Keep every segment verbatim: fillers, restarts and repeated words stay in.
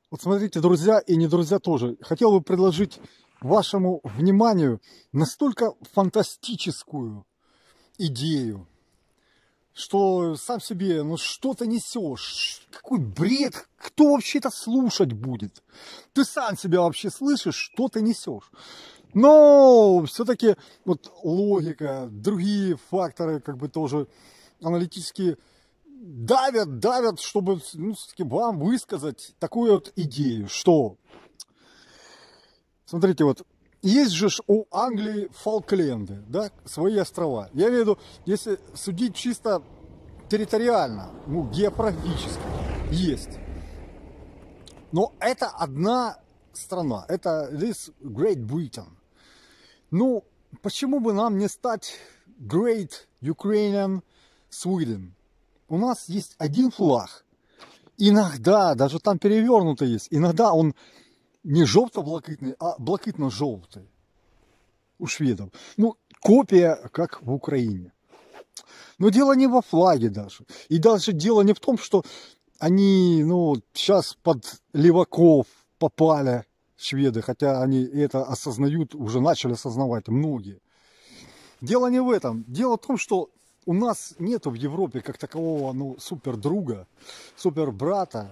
Вот смотрите, друзья и не друзья тоже. Хотел бы предложить вашему вниманию настолько фантастическую идею, что сам себе, ну что ты несешь? Какой бред? Кто вообще это слушать будет? Ты сам себя вообще слышишь, что ты несешь? Но все-таки вот логика, другие факторы, как бы тоже аналитические, давят, давят, чтобы, ну, вам высказать такую вот идею, что, смотрите, вот, есть же ж у Англии Фолкленды, да, свои острова. Я имею в виду, если судить чисто территориально, ну, географически, есть. Но это одна страна, это this Great Britain. Ну, почему бы нам не стать Great Ukrainian Sweden? У нас есть один флаг. Иногда, даже там перевернутый есть, иногда он не желто-блакитный, а блакитно-желтый у шведов. Ну, копия, как в Украине. Но дело не во флаге даже. И даже дело не в том, что они, ну, сейчас под леваков попали шведы, хотя они это осознают, уже начали осознавать многие. Дело не в этом. Дело в том, что у нас нету в Европе как такового, ну, супер друга, супер брата,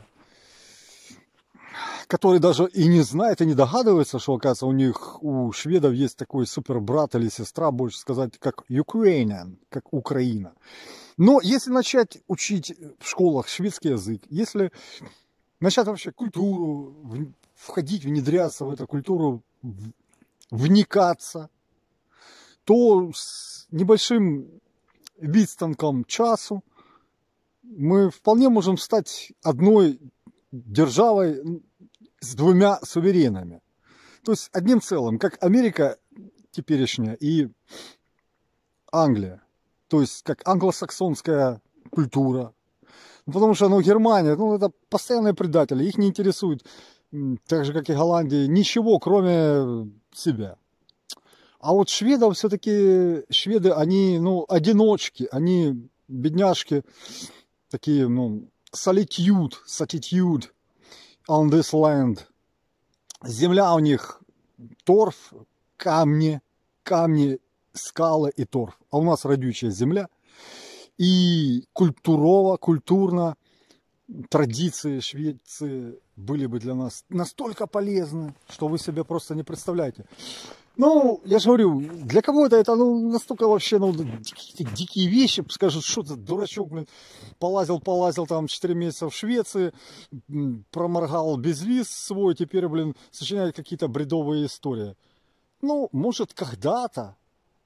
который даже и не знает, и не догадывается, что, оказывается, у них, у шведов есть такой супер брат или сестра, больше сказать, как Ukrainian, как Украина. Но если начать учить в школах шведский язык, если начать вообще культуру, входить, внедряться в эту культуру, вникаться, то с небольшим відстанком часу мы вполне можем стать одной державой с двумя суверенами. То есть одним целым, как Америка теперешняя и Англия. То есть как англосаксонская культура. Потому что, ну, Германия, ну, это постоянные предатели. Их не интересует, так же, как и Голландия, ничего, кроме себя. А вот шведов все-таки, шведы, они, ну, одиночки, они бедняжки, такие, ну, solitude, solitude on this land. Земля у них торф, камни, камни, скалы и торф. А у нас родючая земля. И культурово, культурно традиции Швеции были бы для нас настолько полезны, что вы себе просто не представляете. Ну, я же говорю, для кого-то это, ну, настолько вообще, ну, какие-то дикие вещи, скажут, что ты, дурачок, блин, полазил, полазил там четыре месяца в Швеции, проморгал без виз свой, теперь, блин, сочиняет какие-то бредовые истории. Ну, может, когда-то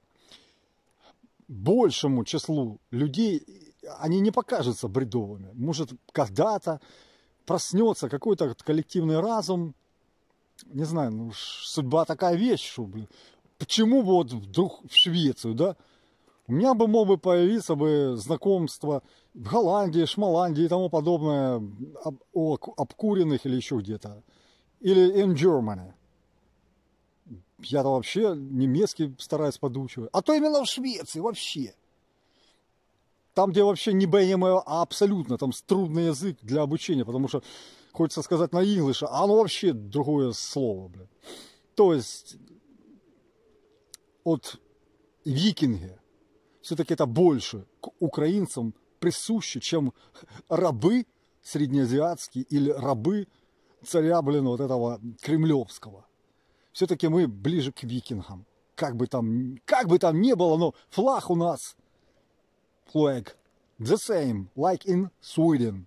большему числу людей они не покажутся бредовыми. Может, когда-то проснется какой-то коллективный разум. Не знаю, ну, судьба такая вещь, что, блин, почему бы вот вдруг в Швецию, да? У меня бы мог бы появиться бы знакомство в Голландии, Шмаландии и тому подобное, об, о обкуренных или еще где-то. Или in Germany. Я-то вообще немецкий стараюсь подучивать. А то именно в Швеции вообще. Там, где вообще не би эм, а абсолютно, там трудный язык для обучения, потому что хочется сказать на English, а оно вообще другое слово, бля. То есть от викинги все-таки это больше к украинцам присуще, чем рабы среднеазиатские или рабы царя, блин, вот этого кремлевского. Все-таки мы ближе к викингам. Как бы там, как бы там ни было, но флаг у нас, flag, the same, like in Sweden.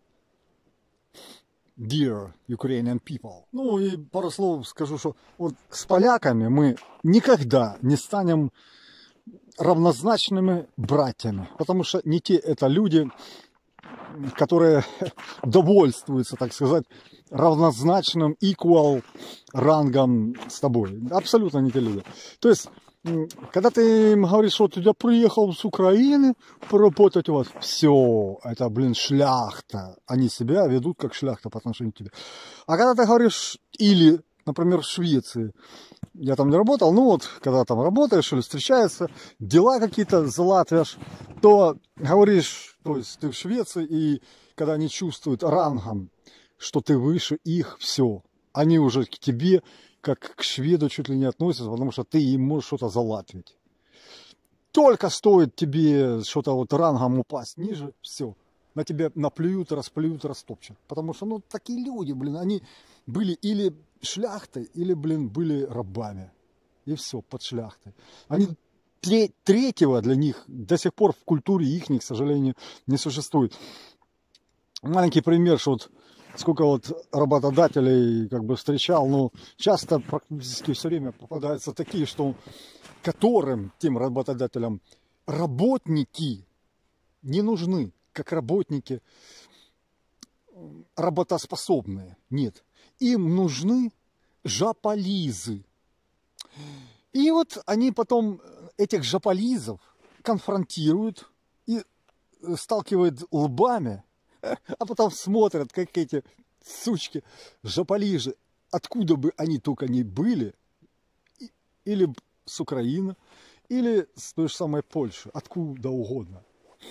Dear Ukrainian people. Ну и пару слов скажу, что вот с поляками мы никогда не станем равнозначными братьями, потому что не те это люди, которые довольствуются, так сказать, равнозначным equal рангом с тобой. Абсолютно не те люди. То есть, когда ты им говоришь, что я приехал с Украины поработать у вас, все, это, блин, шляхта. Они себя ведут как шляхта по отношению к тебе. А когда ты говоришь, или, например, в Швеции, я там не работал, ну вот, когда там работаешь или встречаются, дела какие-то залатываешь, то говоришь, то есть ты в Швеции, и когда они чувствуют рангом, что ты выше их, все. Они уже к тебе, как к шведу, чуть ли не относятся, потому что ты им можешь что-то залатвить. Только стоит тебе что-то вот рангом упасть ниже, все. На тебя наплюют, расплюют, растопчут. Потому что, ну, такие люди, блин, они были или шляхтой, или, блин, были рабами. И все, под шляхтой. Они третьего для них до сих пор в культуре их, к сожалению, не существует. Маленький пример, что вот сколько вот работодателей как бы встречал, но часто практически все время попадаются такие, что которым, тем работодателям, работники не нужны, как работники работоспособные. Нет. Им нужны жополизы. И вот они потом этих жополизов конфронтируют и сталкивают лбами, а потом смотрят, как эти сучки, жополизы, откуда бы они только ни были, или с Украины, или с той же самой Польши, откуда угодно.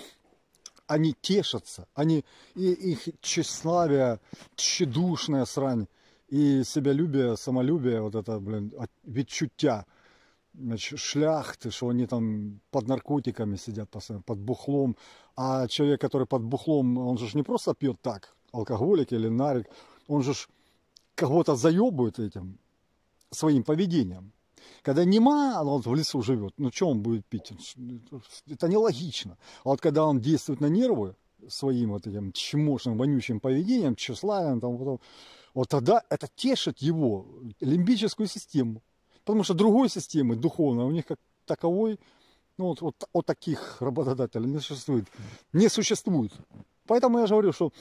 Они тешатся, они, и их тщеславие, тщедушная срань, и себялюбие, самолюбие, вот это, блин, відчуття, значит, шляхты, что они там под наркотиками сидят постоянно, под бухлом. А человек, который под бухлом, он же не просто пьет так, алкоголик или нарик, он же кого-то заебывает этим своим поведением. Когда нема, он вот в лесу живет, ну что он будет пить? Это нелогично. А вот когда он действует на нервы своим вот этим чмошным, вонючим поведением, тщеславием, там, вот, вот тогда это тешит его лимбическую систему. Потому что другой системы духовной у них как таковой, ну вот, вот, вот таких работодателей не существует. Не существует. Поэтому я же говорю, что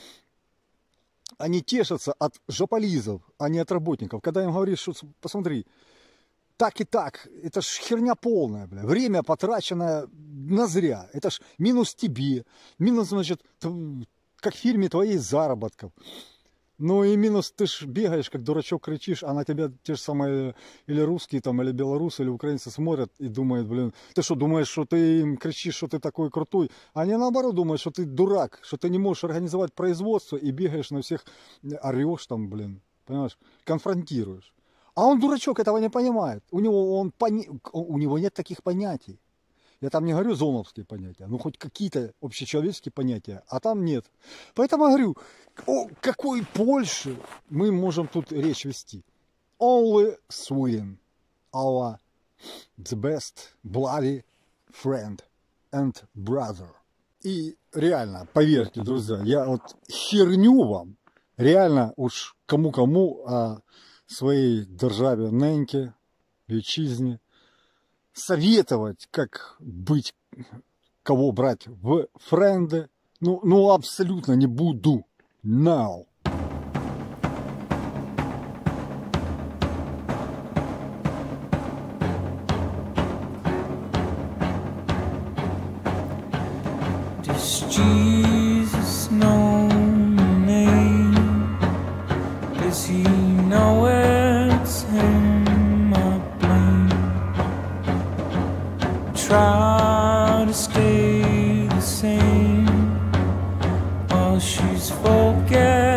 они тешатся от жополизов, а не от работников. Когда им говоришь, что посмотри, так и так, это ж херня полная, бля. Время потраченное на зря. Это ж минус тебе, минус, значит, как в фирме твоих заработков. Ну и минус, ты ж бегаешь, как дурачок кричишь, а на тебя те же самые или русские, там, или белорусы, или украинцы смотрят и думают, блин, ты что, думаешь, что ты им кричишь, что ты такой крутой? А они наоборот думают, что ты дурак, что ты не можешь организовать производство и бегаешь на всех, орешь там, блин, понимаешь, конфронтируешь. А он, дурачок, этого не понимает. У него, он, пони... у него нет таких понятий. Я там не говорю зоновские понятия, ну хоть какие-то общечеловеческие понятия, а там нет. Поэтому я говорю, о какой Польше мы можем тут речь вести. Only Sweden, our the best bloody friend and brother. И реально, поверьте, друзья, я вот херню вам, реально уж кому-кому, а своей державе неньке, вітчизні, советовать, как быть, кого брать в френды, ну, ну абсолютно не буду. Now. Does Jesus know your name? Does he know it's him I blame? Try to stay the same while she's forgetting.